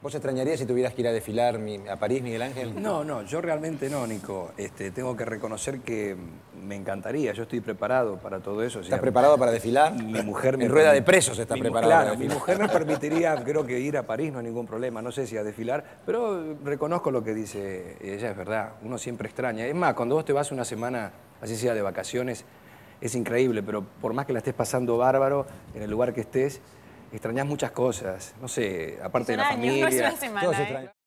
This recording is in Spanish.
¿Vos extrañarías si tuvieras que ir a desfilar a París, Miguel Ángel? No, yo realmente no, Nico. Tengo que reconocer que me encantaría, yo estoy preparado para todo eso. O sea, ¿Estás preparado para desfilar? Mi mujer en rueda de presos está preparado claro, para desfilar. mi mujer me permitiría, creo que ir a París no hay ningún problema, no sé si a desfilar, pero reconozco lo que dice ella, es verdad, uno siempre extraña. Es más, cuando vos te vas una semana, así sea de vacaciones, es increíble, pero por más que la estés pasando bárbaro, en el lugar que estés, extrañás muchas cosas, no sé, aparte de la familia. No es una semana, Todos extrañan.